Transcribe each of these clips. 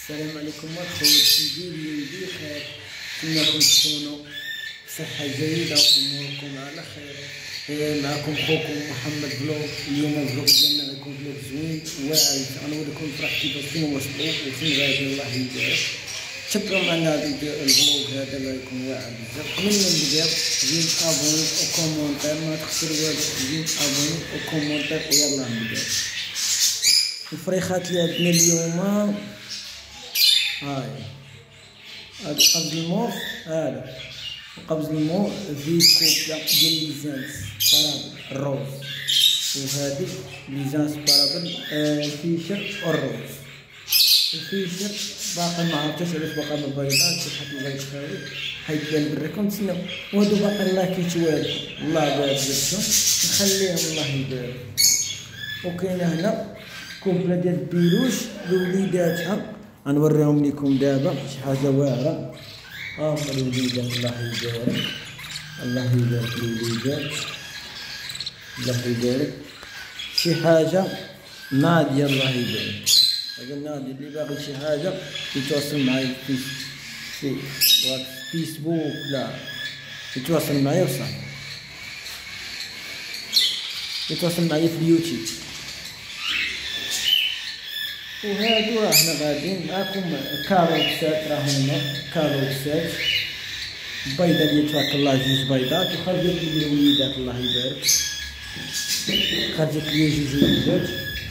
السلام عليكم اخوتي، ديري بخير. نتمنىكم تكونوا بصحة جيدة واموركم على خير. معكم خوكم محمد فلوق. اليوم الفلوق ديالنا غيكون فلوق زوين واعد، غنوريكم فرح كيفاش كنوصلوا وفين غادي الله يبارك. تبقاو معنا هذا الفلوق، هذا غيكون واعد بزاف. قبل ما نبداو زيد ابوني وكومونتير، ما تخسروا والو، زيد ابوني وكومونتير ويلا نبداو. الفريخات اللي عندنا اليوم هاي هاد قبض المور، هذا قبض المور في كوب ديال ليزانس بارابل الروز، وهذه ليزانس بارابل الفيشر والروز. الفيشر باقي ما عرفتش علاش باقي ما بيضات، شي حد بغا يشري حيبان بريكم. تسناو وهادو باقي الله كيتوالو، الله يبارك فيكم نخليهم الله يبارك. وكاينه هنا كوبله ديال البيروش بوليداتها، غنوريهم لكم دابا شي حاجه واعره. هما الوليدات الله يبارك، الله يبارك الوليدات، الله يبارك. شي حاجه ناضيه الله يبارك. هذا النادي اللي باغي شي حاجه يتواصل معايا في فيسبوك، لا يتواصل معايا وصافي، يتواصل معايا في اليوتيوب. وهادو راه حنا غاديين معاكم كاروكسات، راه هما كاروكسات بيضة اللي تبارك الله، جوج بيضات. وخرجت لي الوليدات الله يبارك، خرجت لي جوج وليدات.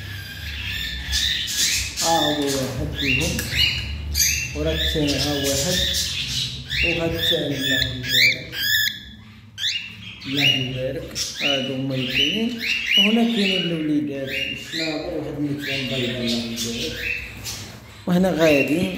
هو واحد فيهم، وراه الثاني ها واحد، وهاد الثاني الله يبارك، الله يبارك. هادو هما اللي كاينين. وهنا كاينين الوليدات الشناغر، واحد 200 بيضة الله يبارك. وهنا غاديين.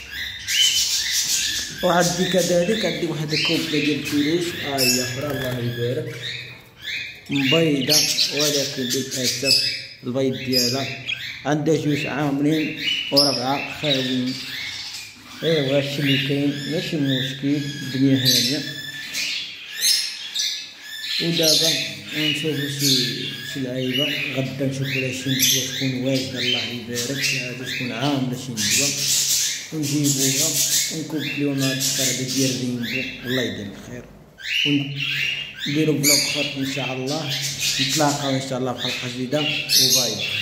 وعندي كذلك عندي واحد الكوبلة ديال الفيروش، هي اخرى الله يبارك، بيضة ولكن للأسف البيض ديالها عندها جوج عامرين وربعة خاويين. ايوا هادشي اللي كاين، ماشي مشكل، الدنيا هانية. ودابا نشوفو شي لعيبه، غدا نشوفو لا شي نسوة تكون واجده الله يبارك، شي حاجه تكون عامله شي نسوة ونجيبوها ونكوبليو مع الشربة ديال الرينبو، الله يدير الخير. ونديرو بلوك خط ان شاء الله. نتلاقاو ان شاء الله في حلقه جديده، وباي.